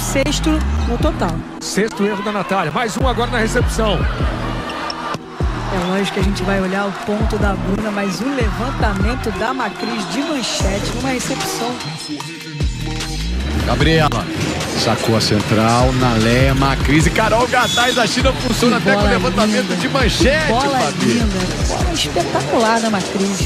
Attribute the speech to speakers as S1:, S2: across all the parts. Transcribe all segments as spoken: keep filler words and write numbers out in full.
S1: sexto no total.
S2: Sexto erro da Natália. Mais um agora na recepção.
S1: É lógico que a gente vai olhar o ponto da Bruna, mas um levantamento da Macris de manchete numa recepção.
S3: Gabriela sacou a central, Nalé, Macris e Carol Gattai da China funciona até com levantamento linda. De manchete.
S1: Bola
S3: Fabi.
S1: linda, bola espetacular da Macris.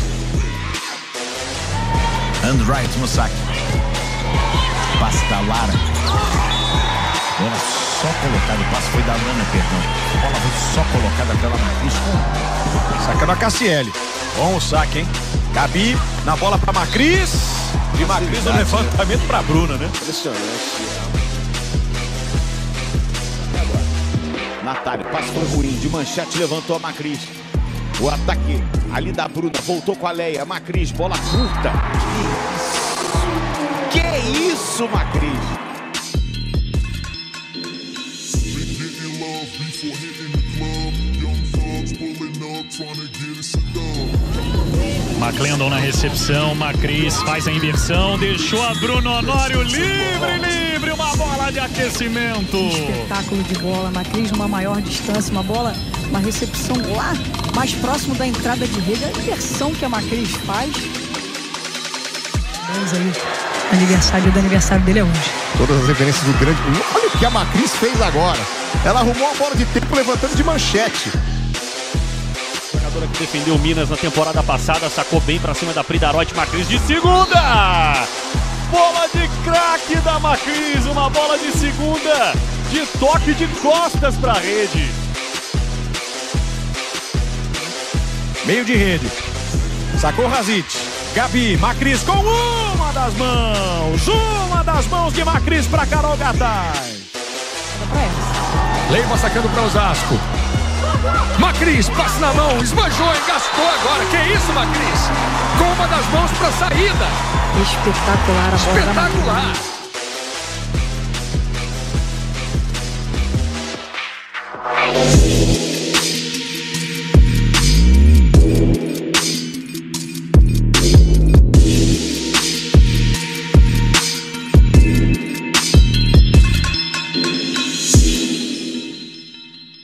S4: Handwright no saque. Passe da Lara. Bola só colocada, o passe foi da Lana, perdão. A bola foi só colocada pela Macris.
S3: Saca da Cassiele. Bom o saque, hein? Gabi na bola pra Macris. E Macris no levantamento pra Bruna, né?
S5: Impressionante.
S4: Natália, passe foi ruim, de manchete levantou a Macris. O ataque ali da Bruna, voltou com a Leia. Macris, bola curta. Que isso, que isso Macris?
S6: McClendon na recepção, Macris faz a inversão, deixou a Bruno Honório livre, livre, uma bola de aquecimento.
S1: Um espetáculo de bola, Macris numa maior distância, uma bola, uma recepção lá, mais próximo da entrada de rede, a inversão que a Macris faz. Vamos aí, aniversário do aniversário dele é hoje.
S3: Todas as referências do grande... Olha o que a Macris fez agora. Ela arrumou a bola de tempo levantando de manchete.
S6: Jogadora que defendeu Minas na temporada passada, sacou bem pra cima da Pridarote, Macris de segunda! Bola de craque da Macris, uma bola de segunda, de toque de costas pra rede.
S3: Meio de rede. Sacou Razit. Gabi, Macris com uma das mãos. Uma das mãos de Macris pra Carol Gattai.
S2: Leiva sacando para Osasco. Macris, passe na mão, esbanjou, engastou agora. Que isso, Macris? Com uma das mãos para saída.
S1: Espetacular a bola.
S2: Espetacular.
S1: Da Macris.